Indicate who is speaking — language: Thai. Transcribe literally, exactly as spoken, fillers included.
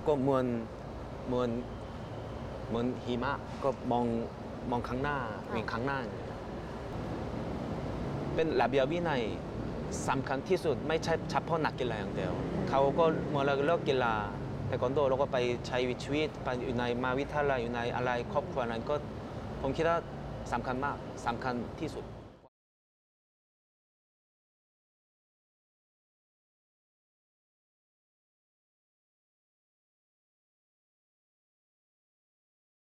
Speaker 1: ก็เหมือนเหมือนเหมือนหิมะก็มองมองข้างหน้าวิ่งข้างหน้าเป็นระเบียบวินัยสำคัญที่สุดไม่ใช่เฉพาะนักกีฬาอย่างเดียวเขาก็เมื่อเราเลิกกีฬาเทควันโดเราก็ไปใช้ชีวิตไปอยู่ในมหาวิทยาลัยอยู่ในอะไรครอบครัวนั้นก็ผมคิดว่าสำคัญมากสำคัญที่สุด